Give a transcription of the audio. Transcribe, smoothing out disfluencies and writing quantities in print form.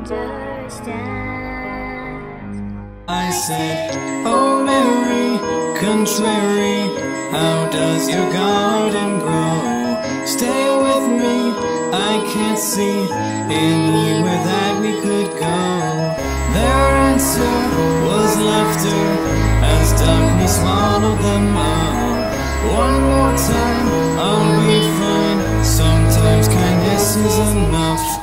I said, oh Mary, contrary, how does your garden grow? Stay with me, I can't see anywhere that we could go. Their answer was laughter as darkness swallowed them up. One more time, I'll be fine. Sometimes kindness is enough.